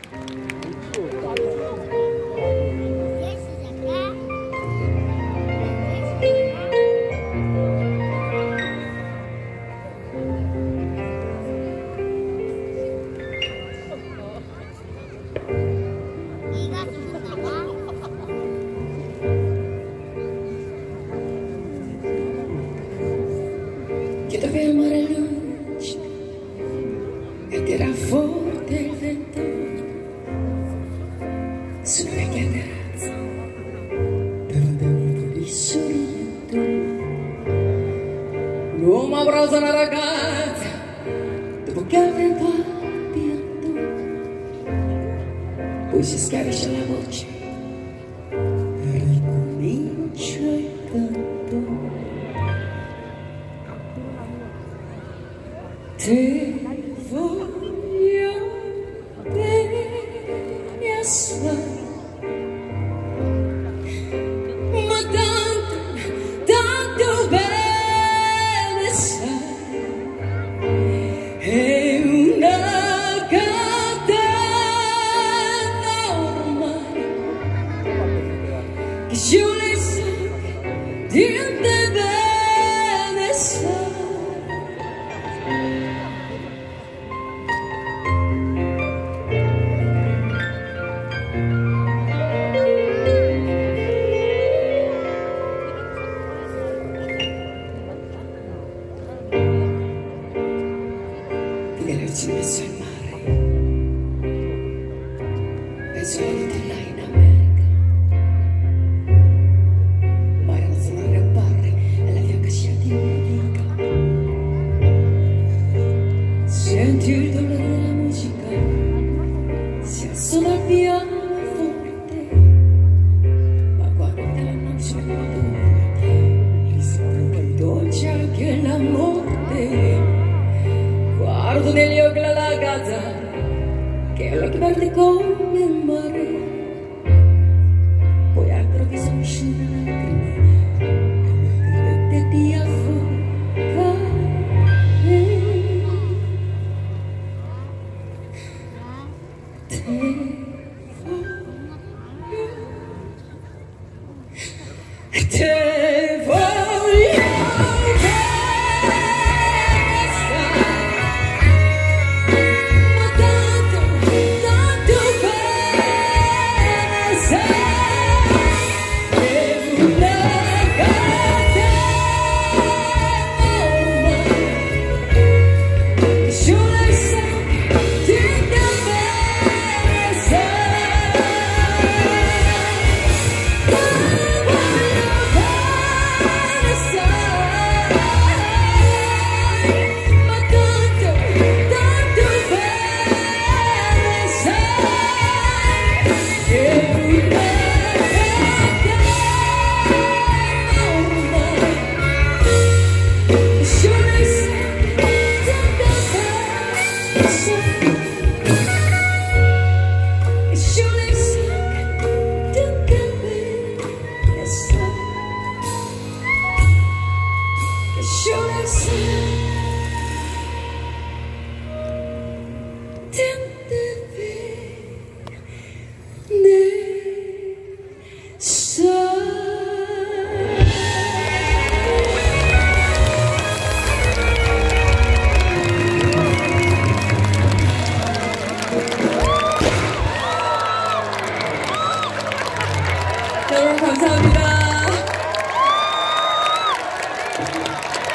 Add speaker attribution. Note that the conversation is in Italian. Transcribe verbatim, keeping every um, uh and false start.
Speaker 1: Che dove il mare luce e tira forte il vento su una vecchia terrazza davanti a un po' di sorriso. L'uomo abbraccia una ragazza dopo che aveva pianto, poi si schiarisce la voce e ricomincia il canto. Te voglio bene assai, ma tanto, tanto bene sai, è una catena ormai che scivola e sangue di te bene sai. Tenersi messo al mare, penso alla vita là in America, ma era una zona a barre e la fianca sia di un'amica. Senti il dolore della musica, si suona il piano forte, ma quando te la noce è dura, mi sembra che dolce anche la morte. Guardo negli occhi la ragazza che ha l'occhio verde come il mare, poi all'improvviso mi scendono lacrime e mi permette di affogare. Te voglio, te voglio. 여러분 감사합니다.